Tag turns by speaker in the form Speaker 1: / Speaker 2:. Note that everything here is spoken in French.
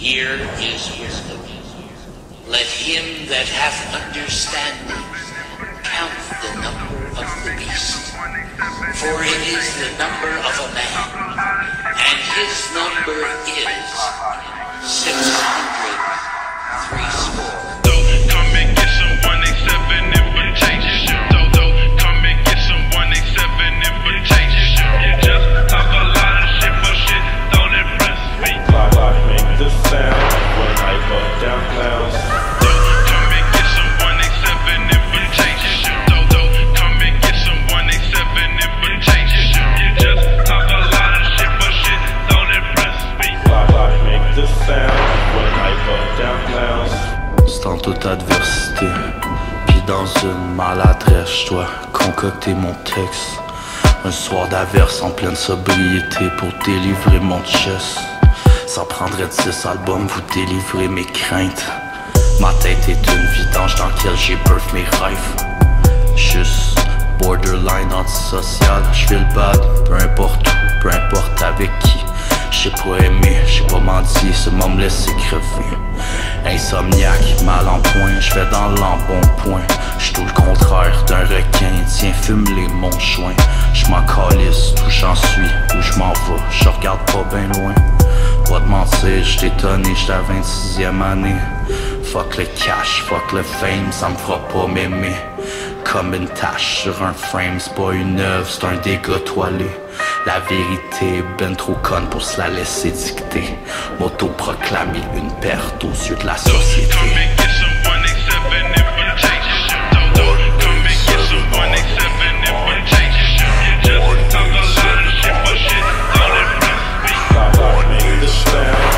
Speaker 1: Here is wisdom. Let him that hath understanding count the number of the beast, for it is the number of a man, and his number is 660.
Speaker 2: Come and get some 187 invitation. Come and get some 187 invitation. You just talk a lot of shit, but shit don't impress me.
Speaker 3: Clock make the sound when I go down clowns.
Speaker 2: Come and get some 187 invitation. Come and get some 187 invitation. You just talk a lot of shit, but shit don't impress me.
Speaker 3: Clock make the sound when I go down clowns.
Speaker 4: C'est en toute adversité, puis dans une maladresse, je dois concocter mon texte. Un soir d'averse en pleine sobriété pour délivrer mon chest. Ça prendrait 10 albums, vous délivrer mes craintes. Ma tête est une vidange dans laquelle j'ai birth mes rêves. Juste borderline antisocial, j'fais le bad, peu importe où, peu importe avec qui. J'sais pas aimer, j'sais pas mentir, ce moment me laisser crever. Insomniaque, mal en point, j'vais dans l'embonpoint. J'suis tout le contraire d'un requin, tiens fume-les mon joint. J'm'en calisse d'où j'en suis, où j'm'en vais, j'regarde pas ben loin. Pas de mentir, j't'ai étonné, j'étais à 26e année. Fuck le cash, fuck le fame, ça me fera pas m'aimer. Comme une tache sur un frame, c'est pas une œuvre, c'est un dégât toilé. La vérité est ben trop conne pour se la laisser dicter. M'auto-proclamer une perte aux yeux de la société.
Speaker 2: Come and get some 187 invitation. Come and get some 187 invitation. You just talk a lot of shit, but shit don't impress me.
Speaker 3: Clock make the sound